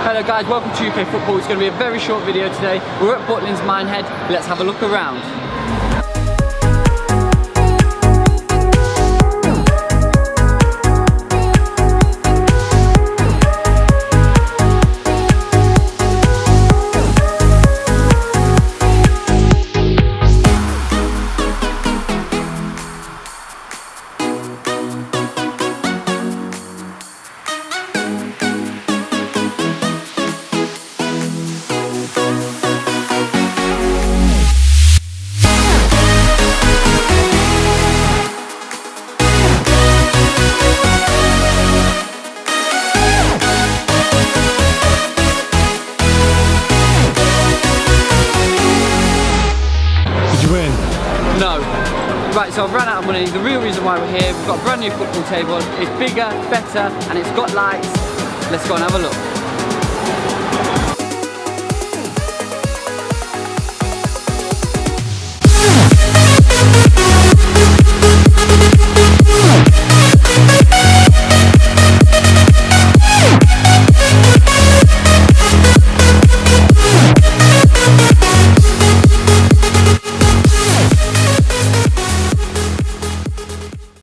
Hello guys, welcome to UK Football. It's going to be a very short video today. We're at Butlins Minehead. Let's have a look around. No. Right, so I've run out of money. The real reason why we're here, we've got a brand new football table. It's bigger, better, and it's got lights. Let's go and have a look.